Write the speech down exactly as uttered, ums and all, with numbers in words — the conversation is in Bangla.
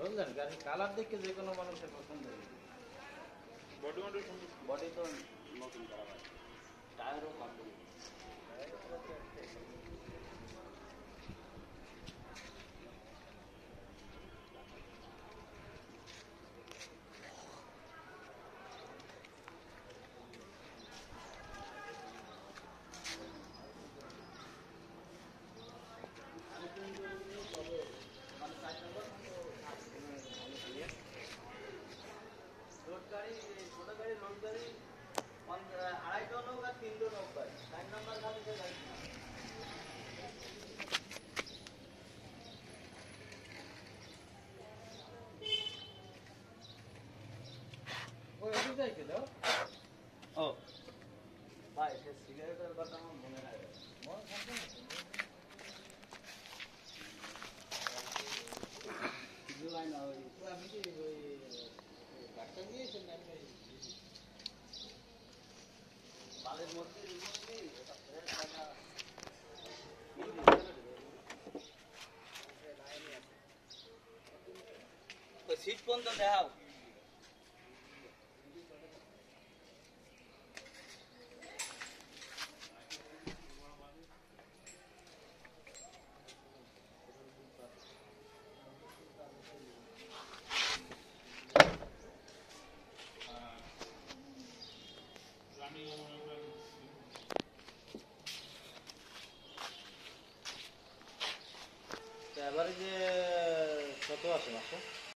বুঝলেন, গাড়ির কালার দেখে যে কোনো মানুষের পছন্দ হবে। বডি বডি বডি তো নতুন করা হয়, টায়ারও কমপ্লিট। আড়াই টন হোক আর তিন টন হোক ভাই, চার নম্বর খালি যে গাড়ি ওই ওদিক যাইছিল। ও ভাই, সে সিগারেটের কথা আমার মনে নাই, মনে থাকবে না জুলাই না ওই আমি কি ওই ডাক্তার নিয়েছেন না বালের মধ্যে সিট পর্যন্ত দেখাও।